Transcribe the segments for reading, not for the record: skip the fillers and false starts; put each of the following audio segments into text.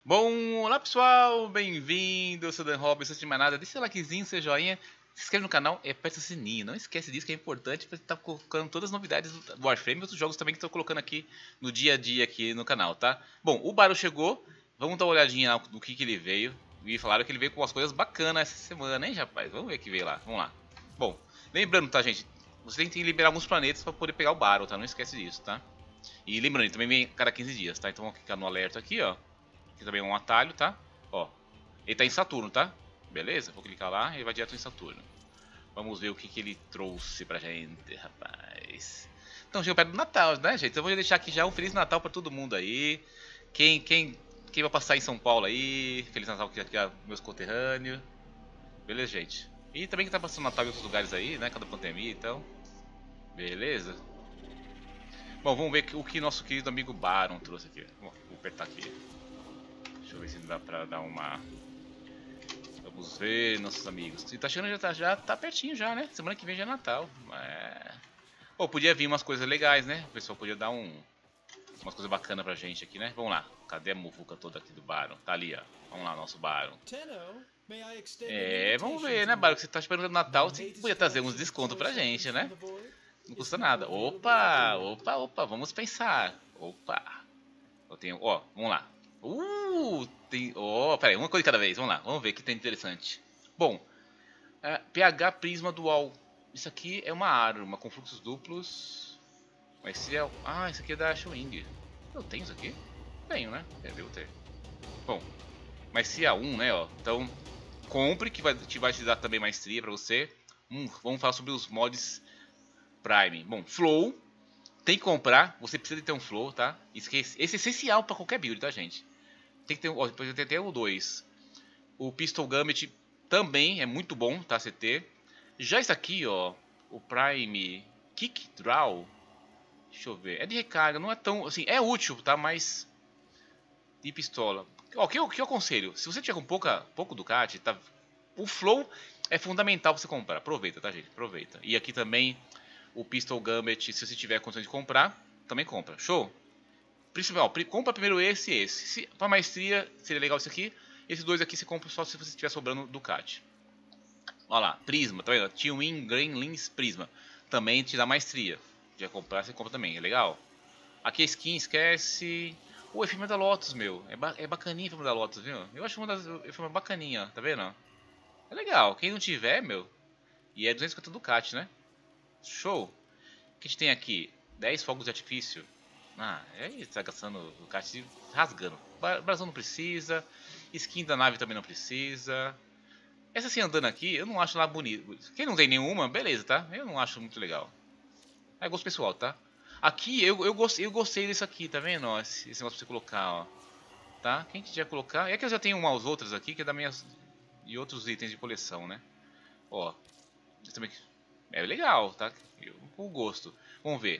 Bom, olá pessoal, bem-vindo, eu sou o Dan Robson, antes de mais nada, deixa seu likezinho, seu joinha, se inscreve no canal e aperta o sininho, não esquece disso que é importante para estar colocando todas as novidades do Warframe e outros jogos também que estou colocando aqui no dia a dia aqui no canal, tá? Bom, o Baron chegou, vamos dar uma olhadinha no que ele veio, e falaram que ele veio com umas coisas bacanas essa semana, hein rapaz, vamos ver o que veio lá, vamos lá. Bom, lembrando, tá gente, você tem que liberar alguns planetas para poder pegar o Baron, tá? Não esquece disso, tá? E lembrando, ele também vem cada 15 dias, tá? Então vamos clicar no alerta aqui, ó. Aqui também é um atalho, tá? Ó, ele tá em Saturno, tá? Beleza? Vou clicar lá e ele vai direto em Saturno. Vamos ver o que ele trouxe pra gente, rapaz. Então chegou perto do Natal, né, gente? Então eu vou deixar aqui já um Feliz Natal pra todo mundo aí. Quem vai passar em São Paulo aí, Feliz Natal aqui a meus conterrâneos. Beleza, gente? E também quem tá passando Natal em outros lugares aí, né? Cada pandemia, então. Beleza? Bom, vamos ver o que nosso querido amigo Baron trouxe aqui. Vou apertar aqui. Deixa eu ver se dá pra dar uma... Vamos ver, nossos amigos. E tá chegando, já tá pertinho já, né? Semana que vem já é Natal. Pô, podia vir umas coisas legais, né? O pessoal podia dar umas coisas bacanas pra gente aqui, né? Vamos lá. Cadê a muvuca toda aqui do Baron? Tá ali, ó. Vamos lá, nosso Baron. Vamos ver, né, Baron? Que você tá esperando o Natal, você podia trazer uns descontos pra gente, né? Não custa nada. Opa, opa, opa, vamos pensar. Opa. Eu tenho, ó, vamos lá. Pera aí, uma coisa de cada vez, vamos lá, vamos ver o que tem interessante. Bom, pH Prisma Dual. Isso aqui é uma arma com fluxos duplos. Mas se é... Ah, isso aqui é da Ashwing. Eu tenho isso aqui? Tenho, né? Devo ter. Bom, mas se é um, né, ó. Então, compre que vai te dar também maestria pra você. Vamos falar sobre os mods Prime. Bom, Flow. Tem que comprar, você precisa de ter um Flow, tá? Esse é essencial pra qualquer build, tá, gente? Tem que ter, ó, depois tem até o 2. O Pistol Gambit também é muito bom, tá? Você ter. Já esse aqui, ó, o Prime Kick Draw. Deixa eu ver. É de recarga, não é tão. Assim, é útil, tá? Mas. De pistola. Ó, que eu aconselho? Se você tiver com pouco Ducati, tá? O Flow é fundamental pra você comprar. Aproveita, tá, gente? Aproveita. E aqui também o Pistol Gambit, se você tiver condições de comprar, também compra. Show? Principal, compra primeiro esse e esse. Se, pra maestria, seria legal isso aqui. Esses dois aqui você compra só se você estiver sobrando Ducati. Olha lá, Prisma, tá vendo? T-Wing Green Lens Prisma. Também te dá maestria. Já comprar, você compra também, é legal. Aqui a skin, esquece. O efêmero da Lotus, meu. É bacaninha o efêmero da Lotus, viu? Eu acho uma das efêmeras bacaninha, tá vendo? É legal. Quem não tiver, meu. E é 250 Ducati, né? Show. O que a gente tem aqui? 10 fogos de artifício. Ah, aí tá gastando o kart rasgando. Brasão não precisa. Skin da nave também não precisa. Essa assim andando aqui, eu não acho lá bonito. Quem não tem nenhuma, beleza, tá? Eu não acho muito legal. É gosto pessoal, tá? Aqui eu gostei disso aqui, tá vendo? Ó, esse negócio pra você colocar, ó. Tá? Quem quiser colocar. É que eu já tenho umas outras aqui que é da minhas. E outros itens de coleção, né? Ó. Também é legal, tá? Com gosto. Vamos ver.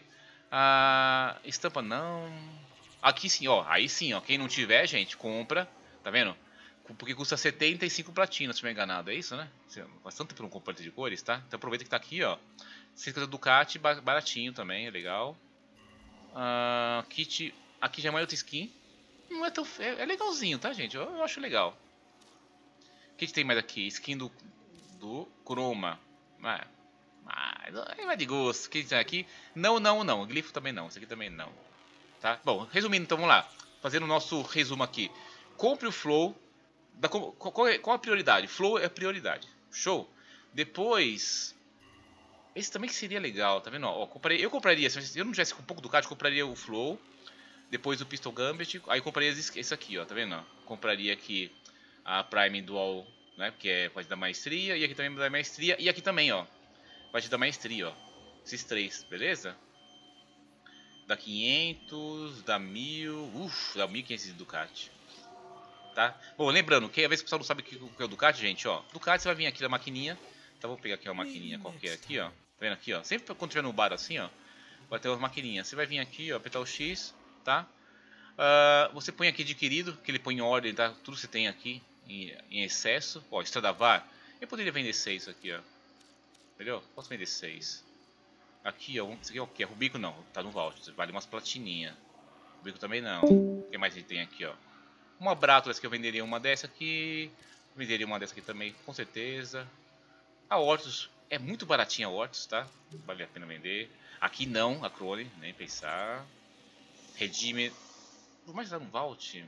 Estampa não. Aqui sim, ó. Aí sim, ó. Quem não tiver, gente, compra. Tá vendo? Porque custa 75 platina, se não me enganado. É isso, né? Bastante por um componente de cores, tá? Então aproveita que tá aqui, ó. 50 Ducati, baratinho também, é legal. Kit. Aqui já é uma outra skin. Não é tão. É legalzinho, tá, gente? Eu acho legal. O que tem mais aqui? Skin do Chroma. Aí vai de gosto. O que tem aqui? Não, não, não. Glifo também não. Isso aqui também não. Tá? Bom, resumindo, então vamos lá. Fazendo o nosso resumo aqui. Compre o Flow. Qual a prioridade? Flow é a prioridade. Show? Depois. Esse também que seria legal, tá vendo? Ó, eu compraria, se eu não tivesse com um pouco do card, eu compraria o Flow. Depois o Pistol Gambit. Aí eu compraria esse aqui, ó. Tá vendo? Compraria aqui a Prime Dual, né? Que pode dar maestria. E aqui também dá maestria. E aqui também, ó. Vai te dar maestria, ó. Esses três, beleza? Dá 500, dá 1000. Dá 1500 de Ducati. Tá? Bom, lembrando, que às vezes o pessoal não sabe o que é o Ducati, gente, ó. Ducati você vai vir aqui na maquininha. Então vou pegar aqui uma maquininha qualquer aqui, ó. Tá vendo aqui, ó? Sempre quando tiver no bar assim, ó. Vai ter uma maquininha. Você vai vir aqui, ó, apertar o X, tá? Você põe aqui adquirido, que ele põe em ordem, tá? Tudo você tem aqui em excesso. Ó, Stradavar. Eu poderia vender 6 aqui, ó. Entendeu? Posso vender 6. Aqui, ó. Isso aqui é o que? É Rubico? Não. Tá no vault. Vale umas platininhas. Rubico também não. O que mais a gente tem aqui, ó? Uma Brátolas que eu venderia uma dessa aqui. Venderia uma dessa aqui também, com certeza. A Hortus é muito baratinha a Hortus, tá? Vale a pena vender. Aqui não, a Crone, nem pensar. Redime. Por mais dar um Vault.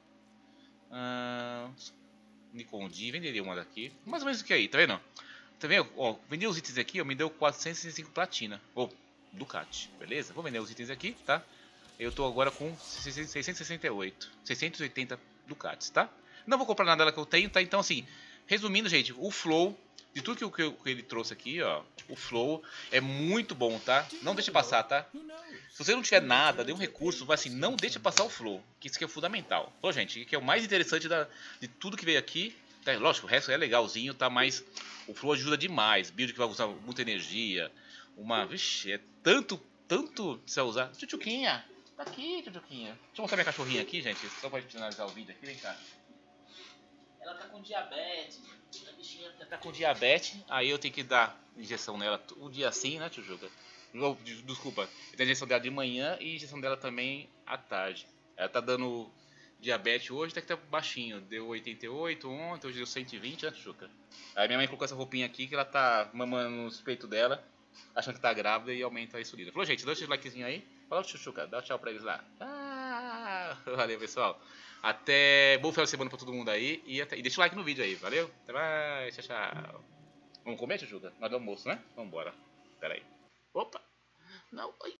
Nikon D, venderia uma daqui. Mais ou menos o que aí, tá vendo? Tá vendo? Ó, vendi os itens aqui, ó, me deu 465 platina. Ou Ducati, beleza? Vou vender os itens aqui, tá? Eu tô agora com 668, 680 Ducatis, tá? Não vou comprar nada dela que eu tenho, tá? Então assim, resumindo, gente, o flow de tudo que ele trouxe aqui, ó, o flow é muito bom, tá? Não deixe passar, tá? Se você não tiver nada, nenhum recurso, vai assim, não deixe passar o flow, que isso aqui é fundamental. Pô, gente, que é o mais interessante de tudo que veio aqui. Tá? Lógico, o resto é legalzinho, tá? Mas o flow ajuda demais. Build que vai usar muita energia. Vixe, é tanto que você vai usar. Tchutchuquinha, tá aqui, Tchutchuquinha. Deixa eu mostrar minha cachorrinha aqui, gente, só pra finalizar o vídeo aqui, vem cá. Ela tá com diabetes. A bichinha tá com diabetes, aí eu tenho que dar injeção nela um dia assim, né, Tchutchuca? Desculpa, eu tenho a injeção dela de manhã e a injeção dela também à tarde. Ela tá dando diabetes hoje, até que tá baixinho. Deu 88 ontem, hoje deu 120, né, Tchutchuca? Aí minha mãe colocou essa roupinha aqui que ela tá mamando nos peitos dela, achando que tá grávida e aumenta a insulina. Falou, gente, dá esse likezinho aí. Fala, Tchutchuca, dá tchau pra eles lá. Valeu, pessoal. Até bom final de semana pra todo mundo aí. E deixa o like no vídeo aí, valeu? Até mais, tchau, tchau. Vamos comer, Tchutchuca? Na hora do almoço, né? Vambora. Pera aí. Opa! Não, ai.